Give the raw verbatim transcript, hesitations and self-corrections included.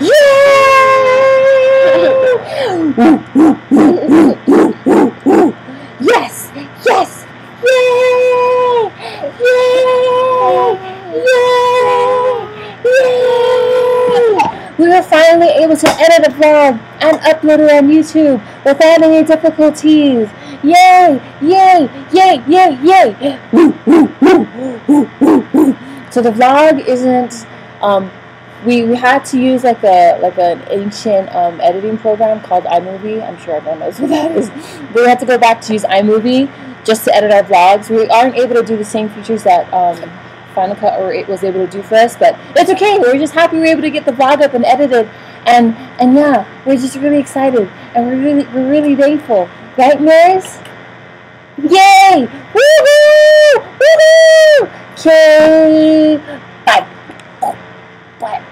Yes! Yes! Yay! Yay! Yay! Yay! We were finally able to edit a vlog and upload it on YouTube without any difficulties. Yay! Yay! Yay! Yay! Yay! Woo! Woo! Woo! Woo! Woo! Woo! So the vlog isn't. Um, we we had to use like a like an ancient um, editing program called iMovie. I'm sure everyone knows what that is. We had to go back to use iMovie just to edit our vlogs. We aren't able to do the same features that um, Final Cut or it was able to do for us, but it's okay. We're just happy we were able to get the vlog up and edited, and and yeah, we're just really excited and we're really we're really thankful, right, Maris? Yay! Woohoo! Woohoo! Okay. Bye. Bye.